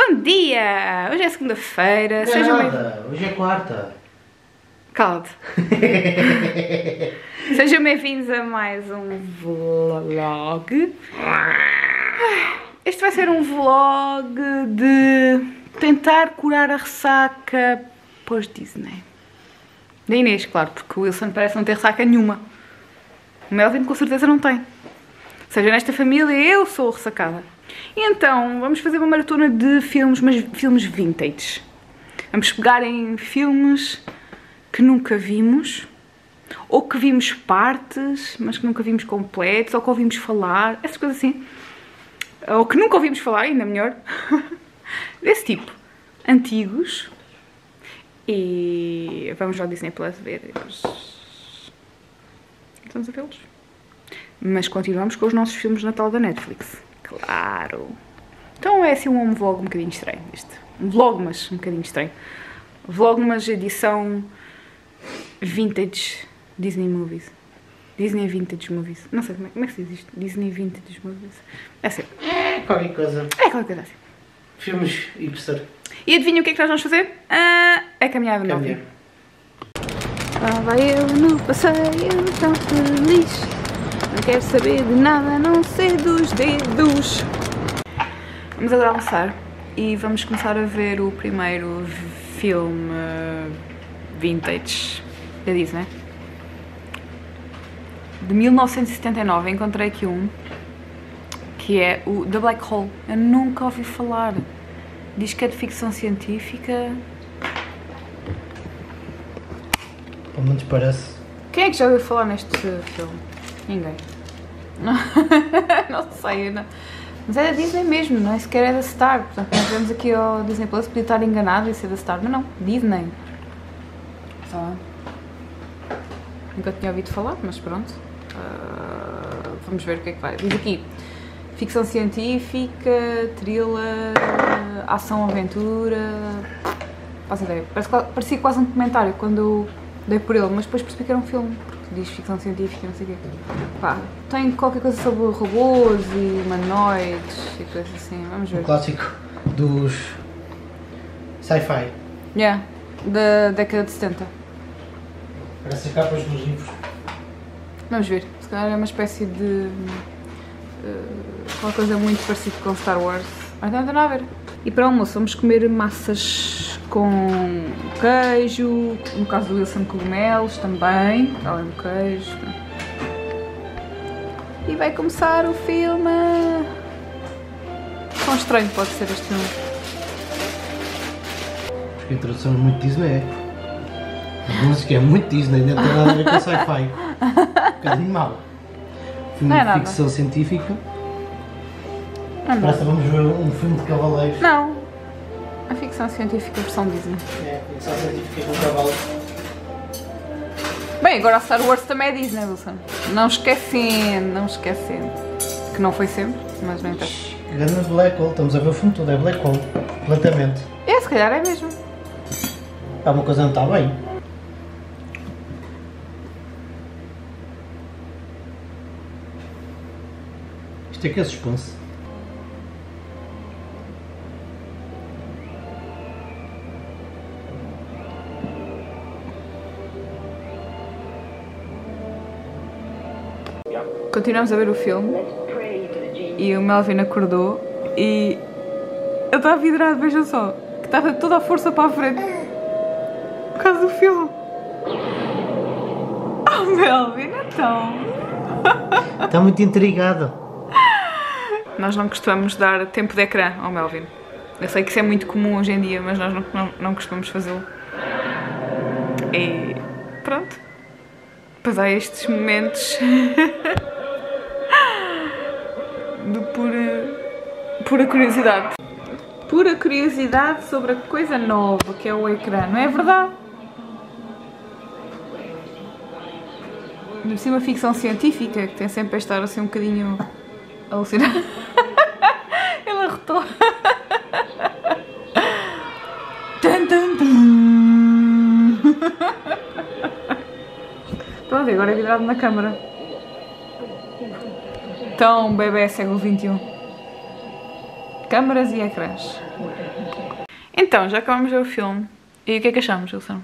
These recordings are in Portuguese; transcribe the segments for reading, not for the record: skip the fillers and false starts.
Bom dia! Hoje é segunda-feira. Não é nada, hoje é quarta. Cala-te. Sejam bem-vindos a mais um vlog. Este vai ser um vlog de tentar curar a ressaca pós-Disney. Da Inês, claro, porque o Wilson parece não ter ressaca nenhuma. O Melvin com certeza não tem. Ou seja, nesta família eu sou ressacada. E então, vamos fazer uma maratona de filmes, mas filmes vintage. Vamos pegar em filmes que nunca vimos, ou que vimos partes, mas que nunca vimos completos, ou que ouvimos falar, essas coisas assim. Ou que nunca ouvimos falar, ainda melhor. Desse tipo. Antigos. E vamos ao Disney Plus ver. Estamos a vê-los. Mas continuamos com os nossos filmes de Natal da Netflix. Claro. Então é assim um vlog um bocadinho estranho este. Um vlog, mas um bocadinho estranho. Vlog, mas edição vintage Disney Movies. Disney Vintage Movies. Não sei como é que se diz isto. Disney Vintage Movies. É assim. Qualquer coisa. É qualquer coisa assim. Filmes hipster. E adivinha o que é que nós vamos fazer? É caminhar de novo. Estava eu no passeio tão feliz. Não quero saber de nada a não ser dos dedos. Vamos agora almoçar e vamos começar a ver o primeiro filme vintage da Disney. De 1979, encontrei aqui um, que é o The Black Hole. Eu nunca ouvi falar. Diz que é de ficção científica. Pelo menos parece. Quem é que já ouviu falar neste filme? Ninguém. Não sei, não. Mas é da Disney mesmo, não é sequer é da Star. Portanto, nós vemos aqui ao Disney Plus, podia estar enganado e ser da Star, mas não, Disney. Só. Nunca tinha ouvido falar, mas pronto. Vamos ver o que é que vai. Diz aqui, ficção científica, thriller, ação-aventura. Faço ideia. Parecia quase um documentário quando eu dei por ele, mas depois percebi que era um filme. Diz ficção científica, não sei o quê. Pá, tem qualquer coisa sobre robôs e humanoides e coisas assim, vamos ver. O clássico dos sci-fi. Yeah, da década de 70. Parece as capas dos livros. Vamos ver, se calhar é uma espécie de... uma coisa muito parecida com Star Wars. Mas não tem nada a ver. E para o almoço vamos comer massas com queijo, no caso do Wilson cogumelos também, além do queijo. E vai começar o filme. Quão estranho pode ser este filme? Porque a tradução é muito Disney. A música é muito Disney, não tem nada a ver com sci-fi. Um bocadinho mau. Filme de ficção científica. Parece que vamos ver um filme de cavaleiros. Não. A ficção científica versão Disney. É, ficção científica com cavalos. Bem, agora a Star Wars também é Disney, Wilson. Não esquecendo. Que não foi sempre, mas não interessa. Grande Black Hole, estamos a ver o filme todo, é Black Hole. Completamente. É, se calhar é mesmo. Alguma coisa não está bem. Isto é que é suspense. Continuamos a ver o filme e o Melvin acordou e eu estava vidrado, vejam só, que estava toda a força para a frente por causa do filme. Oh Melvin, então. Está muito intrigado. Nós não costumamos dar tempo de ecrã ao Melvin. Eu sei que isso é muito comum hoje em dia, mas nós não costumamos fazê-lo. E pronto. Pois há estes momentos de pura curiosidade. Pura curiosidade sobre a coisa nova que é o ecrã, não é verdade? De cima ficção científica, que tem sempre a estar assim um bocadinho alucinado. Ele arrotou. Tum, tum, tum. Pronto, agora é vidrado na câmara. Então, bebê século XXI. câmaras e ecrãs. Então, já acabamos de ver o filme. E o que é que achamos, Wilson?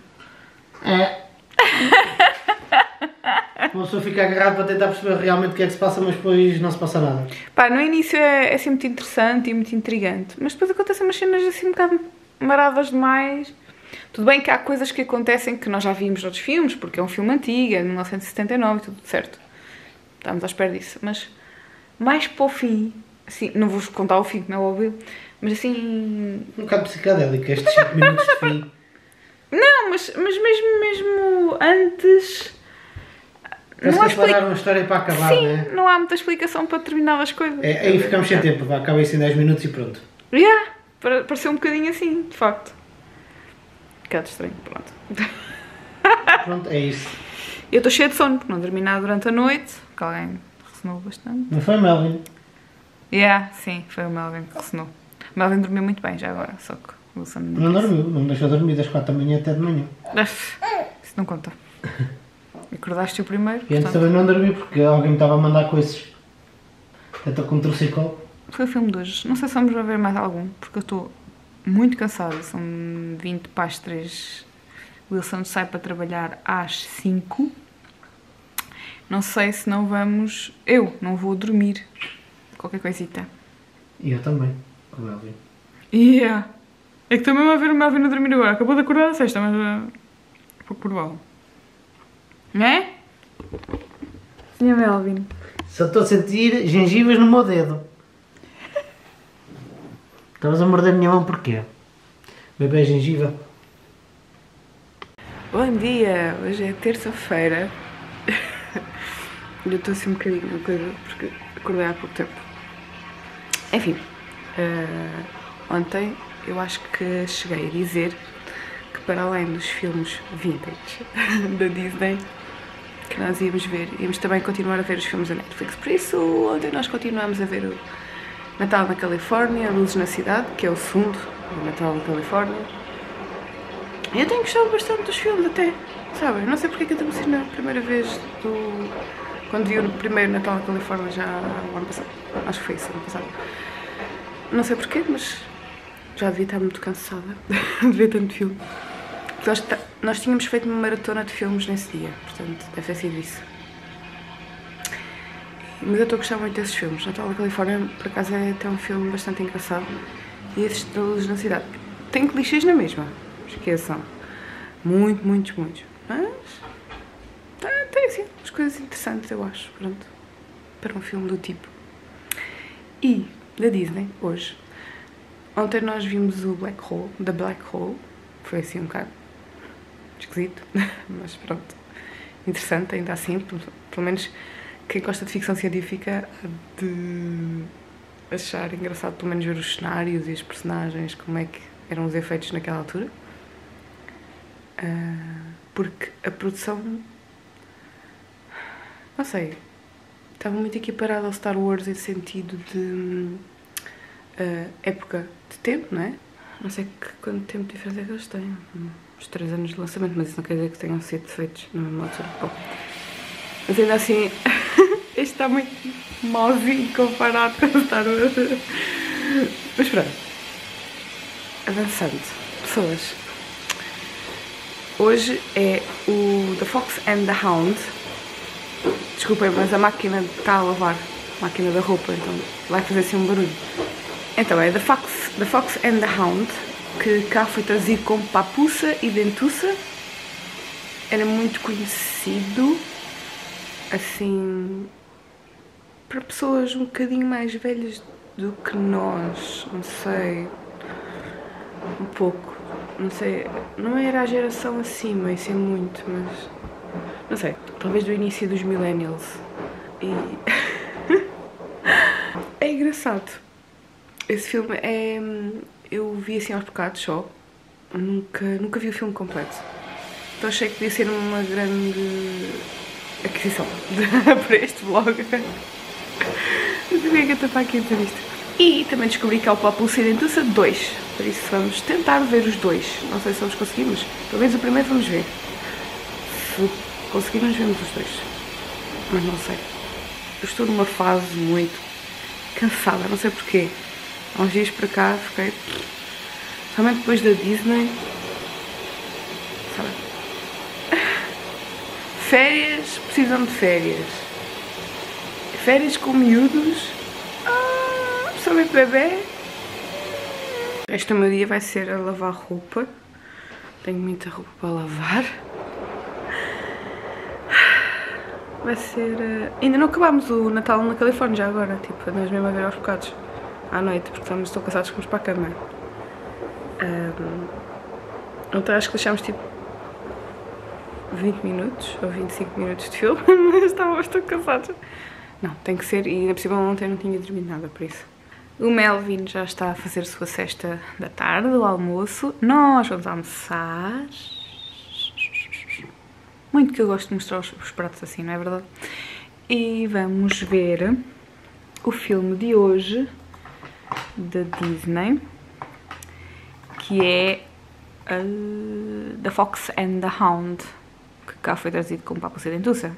Uma pessoa fica agarrada para tentar perceber realmente o que é que se passa, mas depois não se passa nada. Pá, no início é assim muito interessante e muito intrigante, mas depois acontecem umas cenas assim um bocado maradas demais. Tudo bem que há coisas que acontecem que nós já vimos noutros filmes, porque é um filme antigo, é de 1979 e tudo certo. Estamos à espera disso, mas mais para o fim, assim, não vou contar o fim, não é óbvio, mas assim... Um bocado psicadélico, estes 5 minutos de fim. Não, mas mesmo antes... Parece que eles pararam a história para acabar, sim, não é? Não há muita explicação para determinadas coisas. Aí ficamos sem tempo, vai, acaba isso em 10 minutos e pronto. Pareceu um bocadinho assim, de facto. Um bocado estranho, pronto. Pronto, é isso. Eu estou cheia de sono, porque não dormi nada durante a noite, porque alguém ressonou bastante. Não foi, Melvin? Sim, foi o Melvin que ressonou. O Melvin dormiu muito bem já agora, só que o Wilson não dormiu, não me deixou dormir das 4 da manhã até de manhã. Isso não conta. Acordaste o primeiro? E antes também não dormi porque alguém me estava a mandar coisas. Até com um trociclo. Foi o filme de hoje. Não sei se vamos ver mais algum, porque eu estou muito cansada. São 20 para as 3. O Wilson sai para trabalhar às 5. Não sei se não vamos... Eu não vou dormir. Qualquer coisita. E eu também, com o Melvin. É que também vai ver o Melvin a dormir agora. Acabou de acordar a sexta, mas... pouco provável. Não é? Sim, Melvin. Só estou a sentir gengivas no meu dedo. Estavas a morder a minha mão porquê? Bebê gengiva. Bom dia! Hoje é terça-feira. Eu estou assim um bocadinho na coisa, porque acordei há pouco tempo. Enfim, ontem eu acho que cheguei a dizer que para além dos filmes vintage da Disney que nós íamos ver, íamos também continuar a ver os filmes da Netflix. Por isso, ontem nós continuamos a ver o Natal na Califórnia, Luzes na Cidade, que é o segundo do Natal na Califórnia. E eu tenho gostado bastante dos filmes até, sabem? Não sei porque é que eu adormeci na primeira vez quando vi o primeiro Natal na Califórnia já o ano passado. Acho que foi isso, ano passado. Não sei porquê, mas já devia estar muito cansada de ver tanto filme. Nós tínhamos feito uma maratona de filmes nesse dia, portanto, deve ter sido isso. Mas eu estou a gostar muito desses filmes. Natal na Califórnia, por acaso, é até um filme bastante engraçado. E esses da Luz na Cidade. Tem clichês na mesma, esqueçam. Muitos. Mas tem assim umas coisas interessantes, eu acho, pronto. Para um filme do tipo. E, da Disney, hoje. Ontem nós vimos o Black Hole, The Black Hole. Foi assim um bocado esquisito, mas pronto, interessante ainda assim, pelo menos quem gosta de ficção científica de achar engraçado pelo menos ver os cenários e os personagens, como é que eram os efeitos naquela altura, porque a produção, não sei, estava muito equiparada ao Star Wars em sentido de época de tempo, não é? Não sei quanto tempo de diferença é que eles têm. Uns 3 anos de lançamento, mas isso não quer dizer que tenham sido feitos na mesma altura. Bom, mas ainda assim, este está muito malzinho comparado com o Star Wars. Mas pronto. Avançando. Pessoas. Hoje é o The Fox and the Hound. Desculpem, mas a máquina está a lavar. A máquina da roupa, então vai fazer assim um barulho. Então é The Fox and the Hound, que cá foi traduzido como Papuça e Dentuça. Era muito conhecido, assim, para pessoas um bocadinho mais velhas do que nós, não sei, um pouco, não sei, não era a geração acima, isso é muito, mas, não sei, talvez do início dos millennials. E é engraçado. Esse filme é... eu vi assim aos bocados só, nunca vi o filme completo. Então achei que podia ser uma grande aquisição para este vlog. Não sabia que eu estava aqui a dizer isto. E também descobri que há o Papuça e Dentuça 2, por isso vamos tentar ver os dois. Não sei se vamos conseguir, mas pelo menos o primeiro vamos ver. Se conseguirmos, vemos os dois. Mas não sei. Eu estou numa fase muito cansada, não sei porquê. Há uns dias para cá fiquei... Realmente depois da Disney... Sabe? Férias precisam de férias. Férias com miúdos. Principalmente bebê. Este meu dia vai ser a lavar roupa. Tenho muita roupa para lavar. Vai ser... Ainda não acabámos o Natal na Califórnia já agora. Tipo, andamos mesmo a ver aos bocados. À noite, porque estou cansados que vamos para a cama. Então acho que deixámos tipo 20 minutos ou 25 minutos de filme, mas estávamos tão cansados. Não, tem que ser, e ainda por cima ontem não tinha dormido nada, por isso. O Melvin já está a fazer a sua cesta da tarde, o almoço. Nós vamos almoçar. Muito que eu gosto de mostrar os pratos assim, não é verdade? E vamos ver o filme de hoje, da Disney, que é The Fox and the Hound, que cá foi trazido como Papo Sedentuça.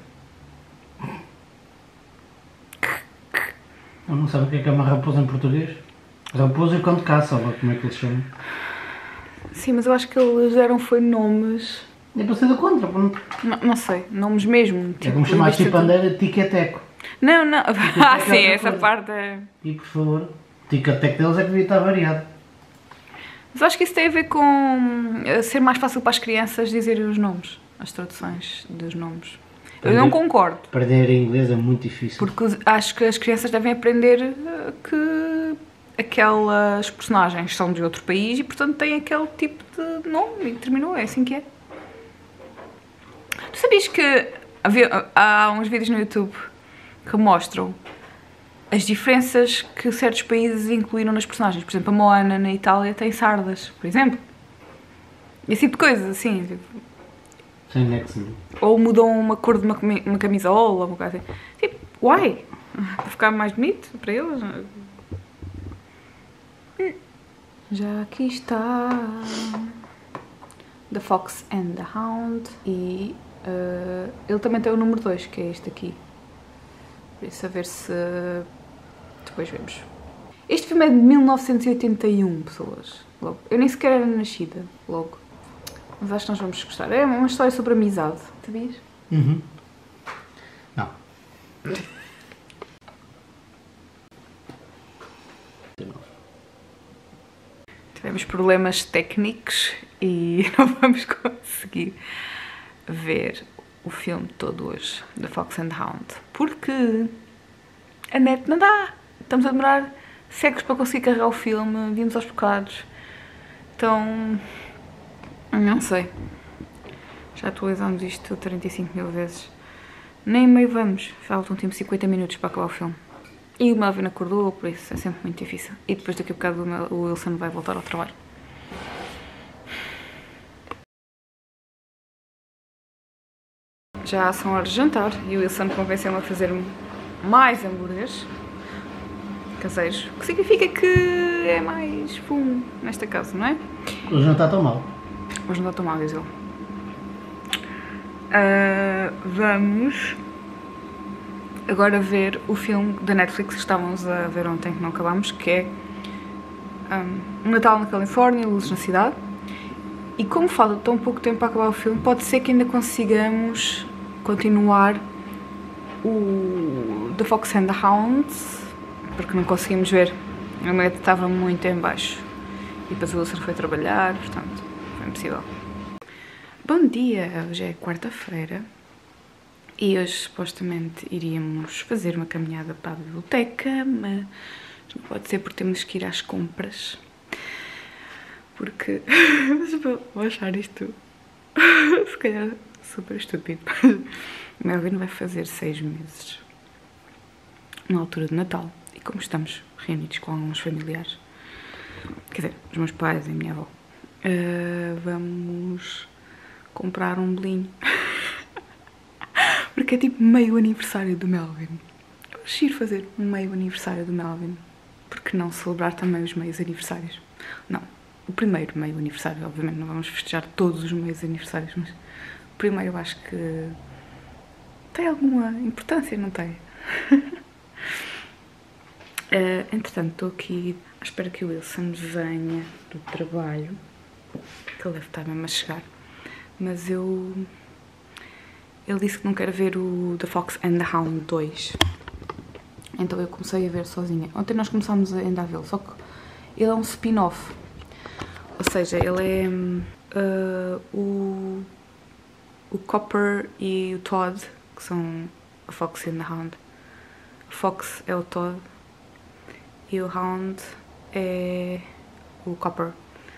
Eu não sabe o que é uma raposa em português? Raposa é quando caça, ou como é que eles chamam? Sim, mas eu acho que eles deram foi nomes... É para ser do contra, pronto. Não sei, nomes mesmo. É como chamar Chipandeira Tiqueteco. Não, não. Sim, essa parte é... E por favor, Tiqueteco deles é que devia estar variado. Mas acho que isso tem a ver com ser mais fácil para as crianças dizerem os nomes, as traduções dos nomes. Eu não concordo. Aprender inglês é muito difícil. Porque acho que as crianças devem aprender que aquelas personagens são de outro país e, portanto, têm aquele tipo de nome e terminou, é assim que é. Tu sabias que há uns vídeos no YouTube que mostram as diferenças que certos países incluíram nas personagens? Por exemplo, a Moana na Itália tem sardas, por exemplo. Esse tipo de coisas, assim. Tipo. Sem nexo. Ou mudam uma cor de uma camisola, uma coisa assim. Tipo, why? Para ficar mais bonito para eles? Já aqui está The Fox and the Hound. E ele também tem o número 2, que é este aqui. Por isso, a ver se depois vemos. Este filme é de 1981, pessoas. Logo. Eu nem sequer era nascida, logo. Mas acho que nós vamos gostar. É uma história sobre amizade, sabias? Uhum. Não. Tivemos problemas técnicos e não vamos conseguir ver o filme todo hoje, The Fox and the Hound, porque a net não dá. Estamos a demorar séculos para conseguir carregar o filme, vimos aos bocados. Então, não sei. Já atualizámos isto 35 mil vezes. Nem meio vamos. Faltam tipo 50 minutos para acabar o filme. E o Melvin acordou, por isso é sempre muito difícil. E depois daqui a bocado o Wilson vai voltar ao trabalho. Já são horas de jantar e o Wilson convenceu-me a fazer mais hambúrgueres caseiros. O que significa que é mais fumo nesta casa, não é? Hoje não está tão mal. Hoje não está tão mal, diz ele. Vamos agora ver o filme da Netflix que estávamos a ver ontem, que não acabámos, que é Um Natal na Califórnia, Luzes na Cidade. E como falta tão pouco tempo para acabar o filme, pode ser que ainda consigamos continuar o The Fox and the Hound, porque não conseguimos ver, a média estava muito em baixo e depois o Wilson foi trabalhar, portanto foi impossível. Bom dia, hoje é quarta-feira e hoje supostamente iríamos fazer uma caminhada para a biblioteca, mas não pode ser porque temos que ir às compras, porque vou achar isto se calhar super estúpido. O Melvin vai fazer 6 meses na altura de Natal e como estamos reunidos com alguns familiares, quer dizer, os meus pais e a minha avó, vamos comprar um bolinho porque é tipo meio aniversário do Melvin. Eu acho ir fazer um meio aniversário do Melvin, porque não celebrar também os meios aniversários? Não, o primeiro meio aniversário, obviamente não vamos festejar todos os meios aniversários, mas o primeiro eu acho que tem alguma importância, não tem? Entretanto, estou aqui à espera que o Wilson venha do trabalho, que ele deve estar mesmo a chegar, mas ele disse que não quer ver o The Fox and the Hound 2, então eu comecei a ver sozinha. Ontem nós começámos ainda a vê-lo, só que ele é um spin-off, ou seja, ele é o Copper e o Todd, que são a Fox and the Hound. O Fox é o Todd e o Hound é o Copper.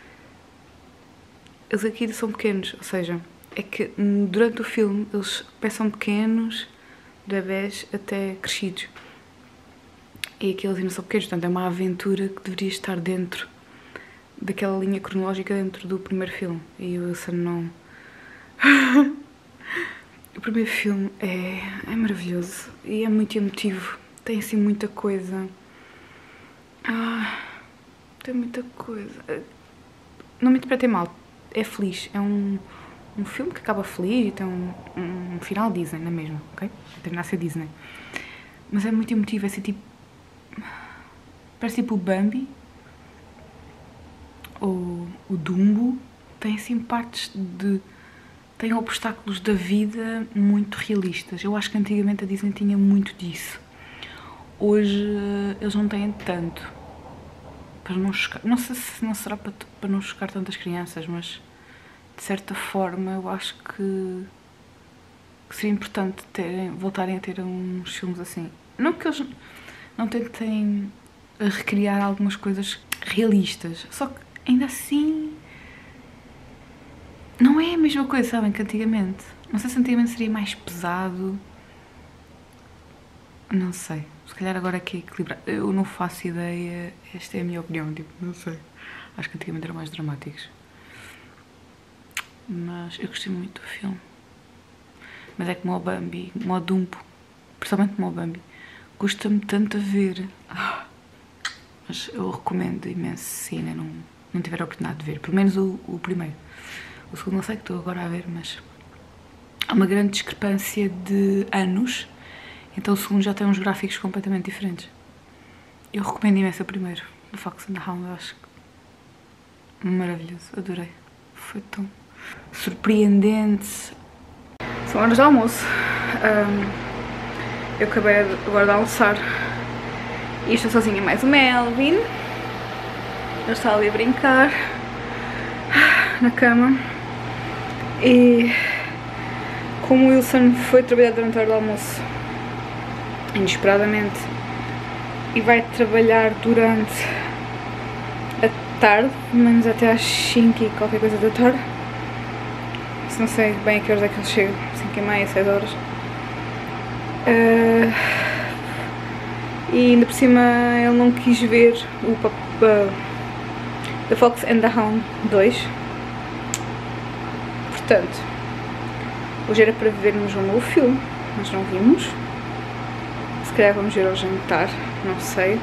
Eles aqui são pequenos, ou seja, é que durante o filme eles começam pequenos, bebés até crescidos. E aqui eles ainda são pequenos, portanto é uma aventura que deveria estar dentro daquela linha cronológica dentro do primeiro filme. E o Wilson não... O primeiro filme é maravilhoso e é muito emotivo. Tem assim muita coisa. Tem muita coisa. Não me interpretem mal, é feliz. É um filme que acaba feliz e tem um final Disney, não é mesmo? Ok? Termina a ser Disney. Mas é muito emotivo, é assim tipo... Parece tipo o Bambi. Ou o Dumbo. Tem assim partes de... Tem obstáculos da vida muito realistas. Eu acho que antigamente a Disney tinha muito disso. Hoje eles não têm tanto. Para não chocar. Não sei se não será para não chocar tantas crianças, mas de certa forma eu acho que seria importante voltarem a ter uns filmes assim. Não que eles não tentem recriar algumas coisas realistas, só que ainda assim não é a mesma coisa, sabem, que antigamente. Não sei se antigamente seria mais pesado. Não sei. Se calhar agora aqui é equilibrado. Eu não faço ideia. Esta é a minha opinião, tipo, não sei. Acho que antigamente eram mais dramáticos. Mas eu gostei muito do filme. Mas é como o Bambi, como o Dumbo. Principalmente como o Bambi. Custa-me tanto a ver. Mas eu recomendo imenso se ainda não tiver a oportunidade de ver. Pelo menos o primeiro. O segundo não sei, que estou agora a ver, mas há uma grande discrepância de anos, então o segundo já tem uns gráficos completamente diferentes. Eu recomendo imenso o primeiro, The Fox and the Hound, acho que maravilhoso, adorei. Foi tão surpreendente. São horas de almoço. Eu acabei agora de almoçar e estou sozinha, mais o Melvin. Ele está ali a brincar na cama. E como o Wilson foi trabalhar durante a hora do almoço, inesperadamente, e vai trabalhar durante a tarde, pelo menos até às 5 e qualquer coisa da tarde. Se não sei bem a que horas é que ele chega, 5h30, 6 horas. E ainda por cima ele não quis ver o The Fox and the Hound 2. Portanto, hoje era para vermos um novo filme, mas não vimos. Se calhar vamos ver ao jantar, não sei.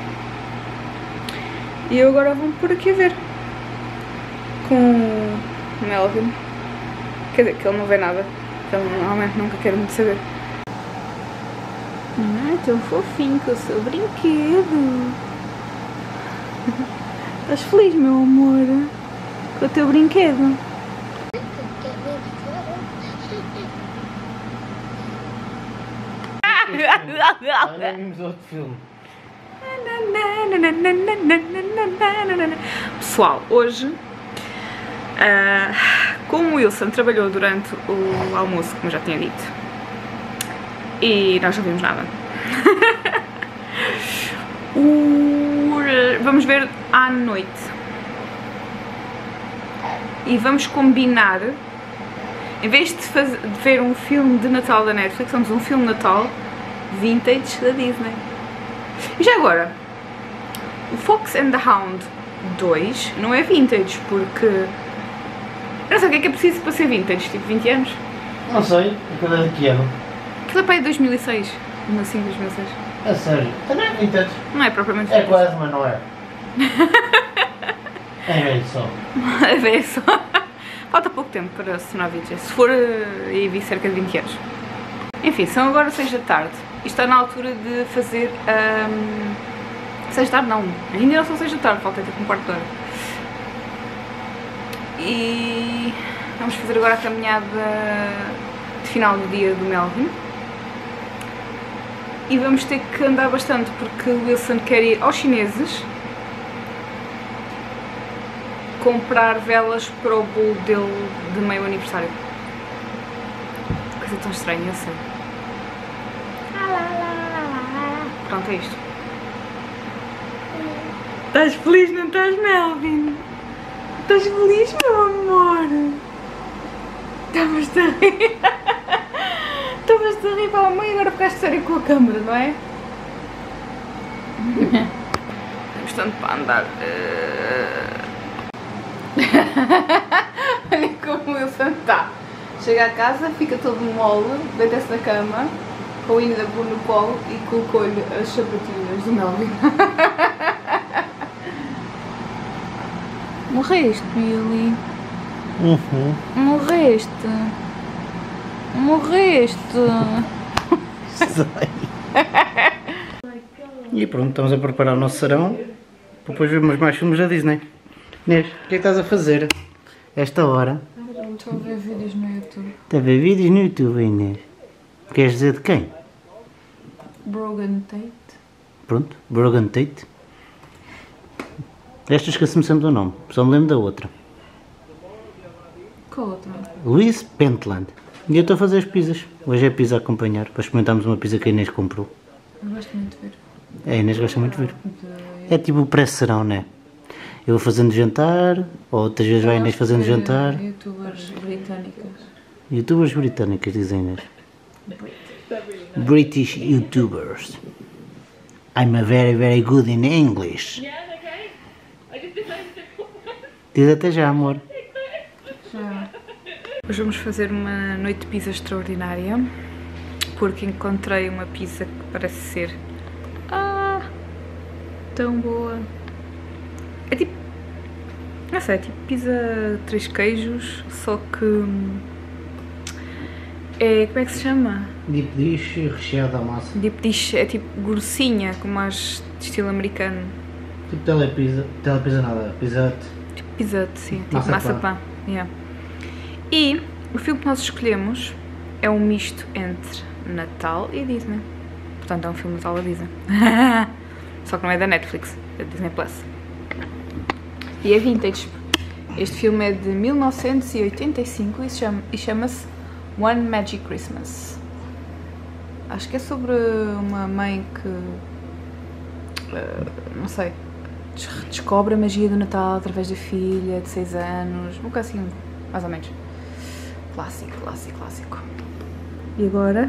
E eu agora vou-me pôr aqui a ver com o Melvin. Quer dizer, que ele não vê nada, que ele normalmente nunca quer muito saber. Tão fofinho com o seu brinquedo. Estás feliz, meu amor, com o teu brinquedo? Agora vimos outro filme. Pessoal, hoje, como o Wilson trabalhou durante o almoço, como eu já tinha dito, e nós não vimos nada, vamos ver à noite e vamos combinar, em vez de ver um filme de Natal da Netflix, vamos um filme de Natal vintage da Disney. E já agora, o Fox and the Hound 2 não é vintage, porque eu não sei o que é preciso para ser vintage, tipo 20 anos? Não sei, aquilo é de que ano? Aquilo é para aí de 2006, 2005, 2006. É sério, também é vintage. Não é propriamente É vintage. quase, mas não é. É bem só. É bem só. Falta pouco tempo para se tornar vintage, se for aí vi cerca de 20 anos. Enfim, são agora 6 da tarde e está na altura de fazer 6 da tarde não, ainda não são 6 da tarde, falta tipo um quarto de hora. E vamos fazer agora a caminhada de final do dia do Melvin. E vamos ter que andar bastante porque o Wilson quer ir aos chineses comprar velas para o bolo dele de meio aniversário. Coisa tão estranha, eu sei. Pronto, é isto. Estás feliz, não estás, Melvin? Estás feliz, meu amor? Estavas-te a rir. Estavas-te a rir para a mãe e agora ficaste sério com a câmera, não é? Temos tanto para andar. Olha como o Wilson está. Chega a casa, fica todo mole, deita-se na cama, com o Inda no colo e colocou-lhe as sapatilhas do Melvin. Morreste, Billy. Morreste. Morreste. E pronto, estamos a preparar o nosso serão para depois vermos mais filmes da Disney. Inês, o que é que estás a fazer esta hora? Estou a ver vídeos no YouTube. Está a ver vídeos no YouTube, Inês? Queres dizer de quem? Brogan Tate. Pronto, Brogan Tate. Esta esqueci-me sempre do nome, só me lembro da outra. Qual outra? Louise Pentland. E eu estou a fazer as pizzas. Hoje é pizza a acompanhar, para experimentarmos uma pizza que a Inês comprou. Eu gosto muito de ver. É, a Inês gosta muito de ver. É tipo o pré-serão, né? Eu vou fazendo jantar, ou outras vezes vai a Inês fazendo jantar. Youtubers britânicas. Youtubers britânicas, dizem Inês. British Youtubers. I'm a very good in English. Diz até já, amor. Já. Hoje vamos fazer uma noite de pizza extraordinária, porque encontrei uma pizza que parece ser tão boa. É tipo, não sei, é tipo pizza 3 queijos, só que é, como é que se chama? Deep dish recheada à massa. Deep dish, é tipo grossinha, como as de estilo americano. Tipo telepizza nada, pizza. Tipo pizza, sim, tipo Maçapã. maçapã. Yeah. E o filme que nós escolhemos é um misto entre Natal e Disney. Portanto, é um filme de Natal da Disney. Só que não é da Netflix, é da Disney Plus. E é vintage. Este filme é de 1985 e chama-se One Magic Christmas. Acho que é sobre uma mãe que, não sei, descobre a magia do Natal através da filha de 6 anos, um bocado assim, mais ou menos. Clássico, clássico, clássico. E agora?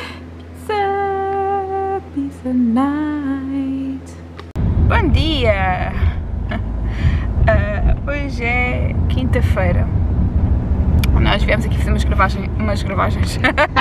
Pizza night. Bom dia! Hoje é quinta-feira. Nós viemos aqui fazer umas gravagens.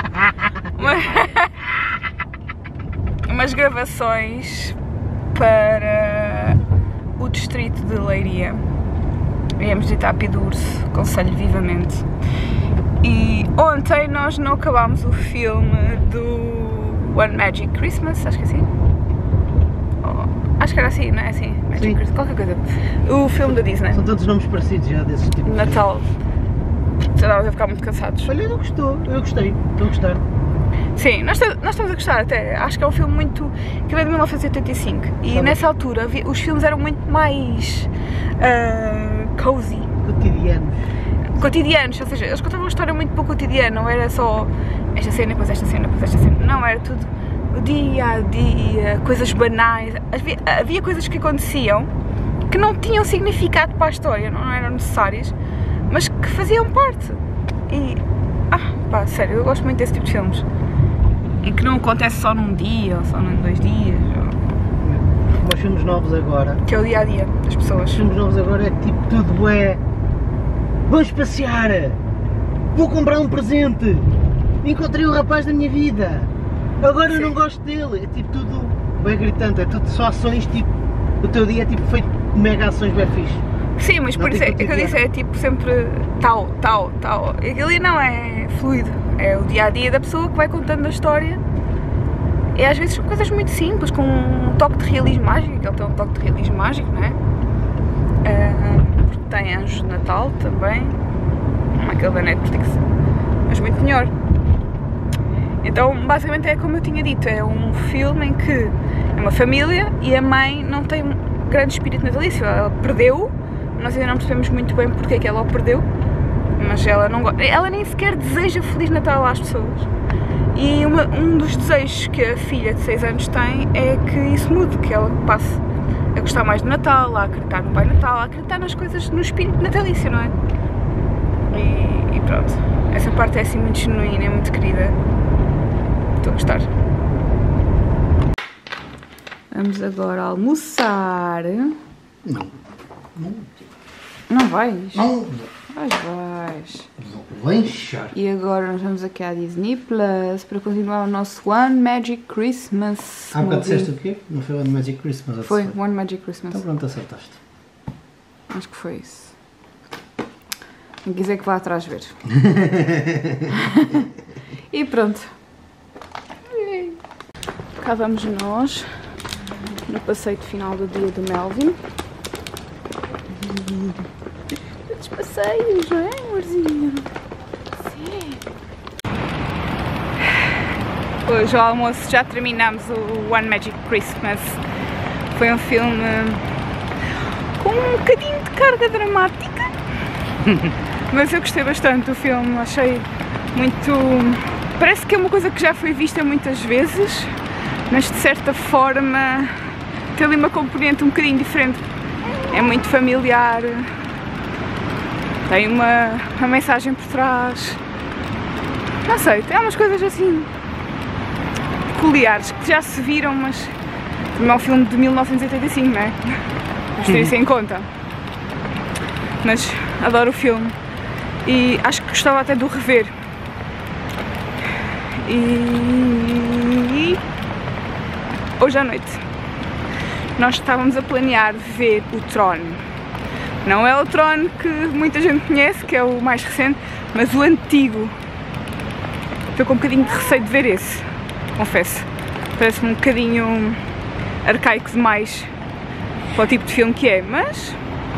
umas gravações para o distrito de Leiria. Viemos de Itapidurso, aconselho vivamente. E ontem nós não acabámos o filme do One Magic Christmas, acho que é assim. Acho que era assim, não é assim? Magic Christmas, qualquer coisa. O filme da Disney. São tantos nomes parecidos já desses tipos. Natal. Já estávamos a ficar muito cansados. Olha, eu gostei, estou a gostar. Sim, nós estamos a gostar até. Acho que é um filme muito... que é de 1985. E nessa altura os filmes eram muito mais cozy. Cotidianos, ou seja, eles contavam uma história muito pouco cotidiana, não era só esta cena, depois esta cena, depois esta cena. Não, era tudo o dia a dia, coisas banais. Havia coisas que aconteciam que não tinham significado para a história, não eram necessárias, mas que faziam parte. E, pá, sério, eu gosto muito desse tipo de filmes. Em que não acontece só num dia, ou só em 2 dias. Os filmes novos agora. Que é o dia a dia das pessoas. Os filmes novos agora é tipo tudo vamos passear! Vou comprar um presente! Encontrei o rapaz da minha vida! Agora eu não gosto dele! É tipo tudo bem gritante, é tudo só ações tipo. O teu dia é tipo feito de mega ações bem fixe. Sim, mas por isso é que eu disse, é tipo sempre tal. Aquilo ali não é fluido, é o dia a dia da pessoa que vai contando a história E às vezes são coisas muito simples, com um toque de realismo mágico, ele tem um toque de realismo mágico, não é? Porque tem Anjos de Natal também, não é aquele da Netflix, mas muito melhor. Então, basicamente é como eu tinha dito, é um filme em que é uma família e a mãe não tem um grande espírito natalício, ela perdeu, nós ainda não percebemos muito bem porque é que ela o perdeu, mas ela nem sequer deseja Feliz Natal às pessoas. E um dos desejos que a filha de 6 anos tem é que isso mude, que ela passe a gostar mais do Natal, a acreditar no Pai Natal, a acreditar nas coisas, no espírito natalício, não é? E pronto, essa parte é assim muito genuína, é muito querida, estou a gostar. Vamos agora almoçar. Não. Não vais? Não. Vais. Lanchar. E agora nós vamos aqui à Disney Plus para continuar o nosso One Magic Christmas. Há bocado disseste o quê? Não foi One Magic Christmas? Foi, One Magic Christmas. Então pronto, acertaste. Acho que foi isso. Quem quiser que vá atrás ver. E pronto. Cá vamos nós, no passeio de final do dia do Melvin. Os passeios, não é, amorzinho? Sim. Hoje ao almoço já terminamos o One Magic Christmas. Foi um filme com um bocadinho de carga dramática, mas eu gostei bastante do filme, achei muito... Parece que é uma coisa que já foi vista muitas vezes, mas de certa forma tem ali uma componente um bocadinho diferente. É muito familiar, tem uma mensagem por trás, não sei, tem umas coisas assim peculiares que já se viram, mas também é um filme de 1985, não é? Vamos ter isso em conta. Mas adoro o filme e acho que gostava até de o rever. E hoje à noite nós estávamos a planear ver o Tron. Não é o Tron que muita gente conhece, que é o mais recente, mas o antigo. Estou com um bocadinho de receio de ver esse, confesso. Parece-me um bocadinho arcaico demais para o tipo de filme que é, mas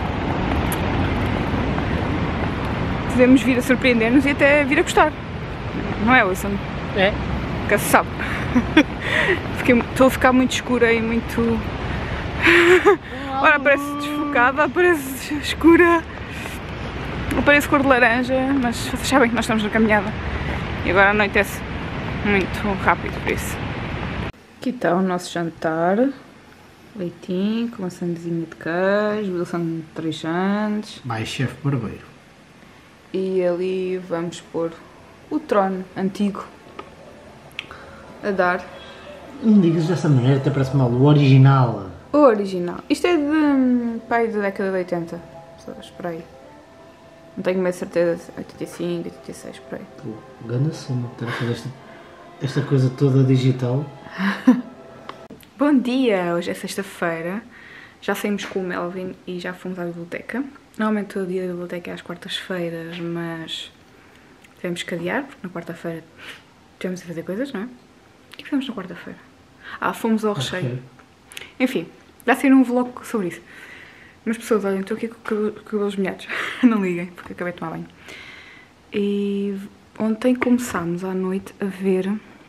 podemos vir a surpreender-nos e até vir a gostar. Não é, Wilson? É. Nunca se sabe. Estou a ficar muito escura e muito... Ora parece desfocada, parece escura, parece cor de laranja, mas vocês sabem que nós estamos na caminhada e agora anoitece muito rápido, por isso. Aqui está o nosso jantar. Leitinho, com uma sandezinha de queijo, Wilson de 3 anos. Vai, chefe barbeiro. E ali vamos pôr o Tron antigo a dar. Não digas dessa maneira, até parece mal. O original. O original. Isto é de pai da década de 80. Espera aí. Não tenho mais certeza. 85, 86, por aí. Pô, grande soma. Ter a fazer esta coisa toda digital. Bom dia! Hoje é sexta-feira. Já saímos com o Melvin e já fomos à biblioteca. Normalmente o dia da biblioteca é às quartas-feiras, mas tivemos que adiar, porque na quarta-feira tivemos a fazer coisas, não é? O que fizemos na quarta-feira? Fomos ao recheio. Enfim, vai ser um vlog sobre isso. Mas pessoas, olhem, estou aqui com cabelos molhados. Não liguem, porque acabei de tomar banho. E ontem começámos à noite a ver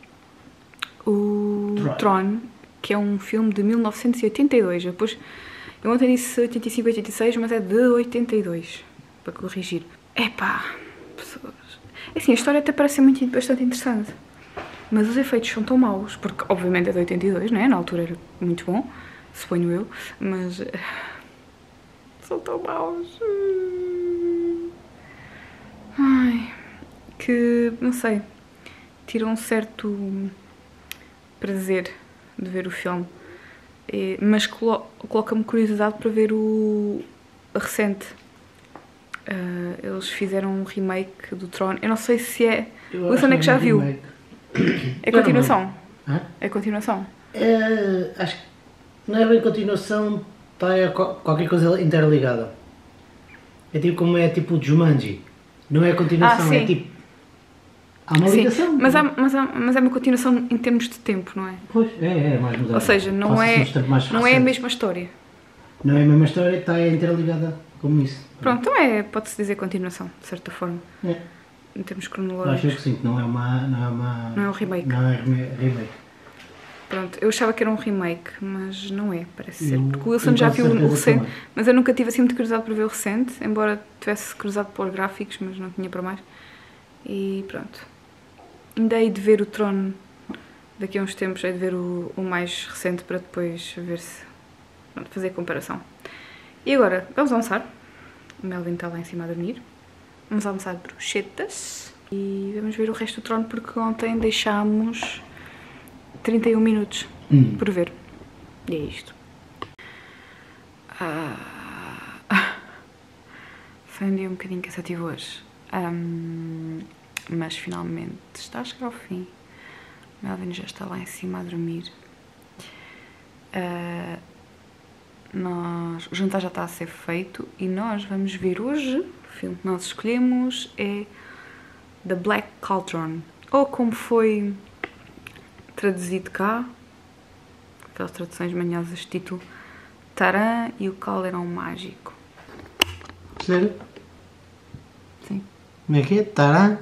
o Tron, que é um filme de 1982. Depois, eu ontem disse 85, 86, mas é de 82, para corrigir. Epá, pessoas... Assim, a história até parece ser bastante interessante. Mas os efeitos são tão maus, porque obviamente é de 82, não é? Na altura era muito bom, suponho eu, mas são tão maus. Ai, que, não sei, tiram um certo prazer de ver o filme, mas coloca-me curiosidade para ver o recente. Eles fizeram um remake do Tron, eu não sei se é... O Wilson é que já viu. É continuação? É continuação? Acho que não é bem continuação, é qualquer coisa interligada. É tipo como é tipo o Jumanji. Não é continuação, é tipo... Há uma ligação. Sim, mas é uma continuação em termos de tempo, não é? Pois, é mais moderno. Ou seja, não é a mesma história. Não é a mesma história, está interligada como isso. Pronto, então pode-se dizer continuação, de certa forma. É. Em termos cronológicos. Acho que sim, não é um remake. Não é remake. Pronto, eu achava que era um remake, mas não é, parece ser. Porque o Wilson já viu o recente, mas eu nunca tive assim muito curiosidade para ver o recente, embora tivesse cruzado pelos gráficos, mas não tinha para mais. E pronto. Ainda hei de ver o Tron daqui a uns tempos, hei de ver o mais recente para depois ver se. Pronto, fazer a comparação. E agora, vamos almoçar. O Melvin está lá em cima a dormir. Vamos almoçar bruschetas e vamos ver o resto do Tron porque ontem deixámos 31 minutos por ver. E é isto. Foi um dia um bocadinho cansativo hoje. Mas finalmente está a chegar ao fim. O Melvin já está lá em cima a dormir. O jantar já está a ser feito e nós vamos ver hoje, o filme que nós escolhemos é The Black Cauldron, ou como foi traduzido cá, aquelas traduções manhosas, título Taran e o Caldeirão Mágico. Sério? Sim. Como é que é? Taran?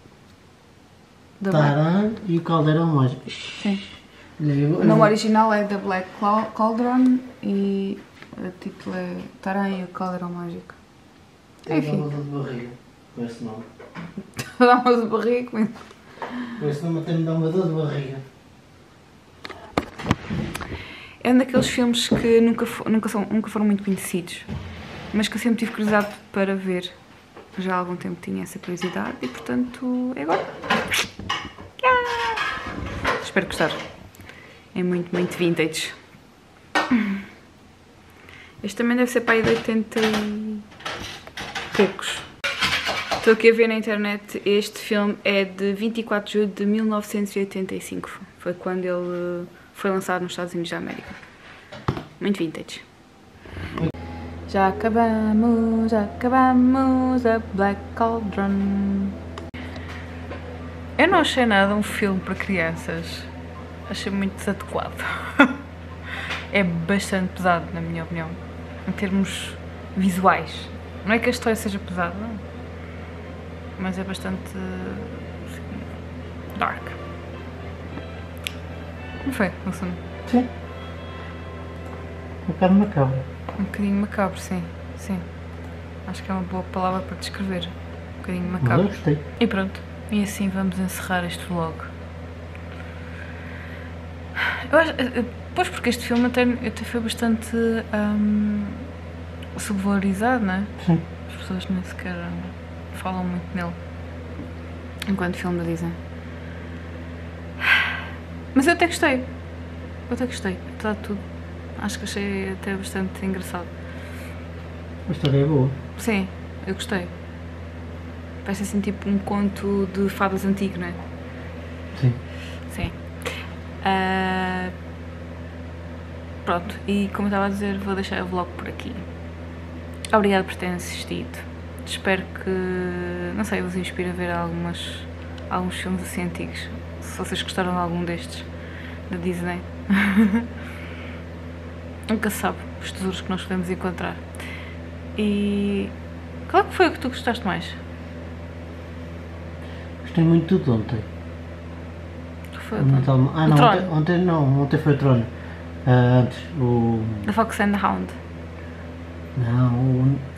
Taran e o Caldeirão Mágico. Sim. O nome original é The Black Cauldron e o título é Taran e o Caldeirão Mágico. Enfim. Dá uma dor de barriga com esse nome. Dá uma dor de barriga com isso. Com esse nome até me dá uma dor de barriga. É um daqueles filmes que nunca foram muito conhecidos, mas que eu sempre tive curiosidade para ver. Já há algum tempo tinha essa curiosidade e portanto é agora. Espero gostar. É muito, muito vintage. Este também deve ser para aí de 80 e poucos. Estou aqui a ver na internet, este filme é de 24 de julho de 1985. Foi quando ele foi lançado nos Estados Unidos da América. Muito vintage. Já acabamos a Black Cauldron. Eu não achei nada um filme para crianças. Achei muito desadequado. É bastante pesado, na minha opinião, em termos visuais. Não é que a história seja pesada, mas é bastante dark. Não foi, Wilson? Sim. Um bocado macabro. Um bocadinho macabro, sim. Sim. Acho que é uma boa palavra para descrever. Um bocadinho macabro. Mas eu gostei. E pronto. E assim vamos encerrar este vlog. Eu acho, pois porque este filme até foi bastante subvalorizado, não é? Sim. As pessoas nem sequer falam muito nele enquanto filme da Disney. Mas eu até gostei. Apesar de tudo. Acho que achei até bastante engraçado. A história é boa. Sim, eu gostei. Parece assim tipo um conto de fadas antigo, não é? Sim. Sim. Pronto, e como eu estava a dizer, vou deixar o vlog por aqui. Obrigada por terem assistido. Espero que, não sei, vos inspire a ver alguns filmes assim antigos. Se vocês gostaram de algum destes da Disney. Nunca se sabe os tesouros que nós podemos encontrar. E qual é que foi o que tu gostaste mais? Gostei muito de ontem. Foi o Tron. Ontem foi o Tron. Antes, o... The Fox and the Hound. Não,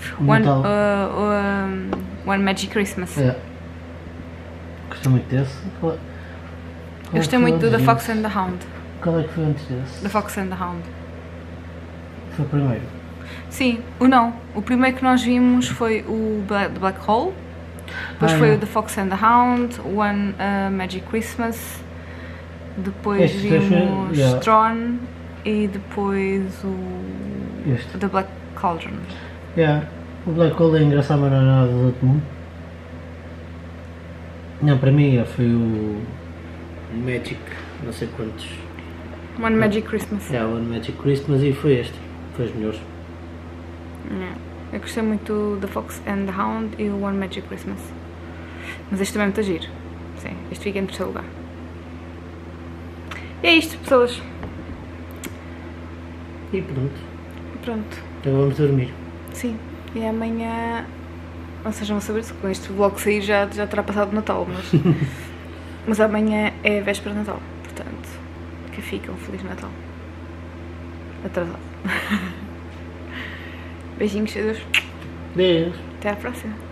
One Magic Christmas. É. Gostei muito desse. Eu gostei muito do The Fox and the Hound. Qual é que foi antes desse? The Fox and the Hound. Foi o primeiro? Sim, o primeiro que nós vimos foi o The Black Hole. Depois foi o The Fox and the Hound, One Magic Christmas. Depois vimos Tron e depois o The Black Cauldron. O Black Hole é engraçado, mas não é nada do outro mundo. Não, para mim foi o Magic, não sei quantos. One Magic Christmas. One Magic Christmas e foi este. Foi os melhores. Eu gostei muito do The Fox and the Hound e o One Magic Christmas. Mas este também é muito giro. Sim, este fica em terceiro lugar. E é isto, pessoas. E pronto. Pronto. Então vamos dormir. Sim. E amanhã... Vocês vão saber se com este vlog sair já terá passado o Natal, mas... mas amanhã é a véspera de Natal. Portanto, que fica um Feliz Natal. Atrasado. Beijinhos, Deus. Deus. Até à próxima.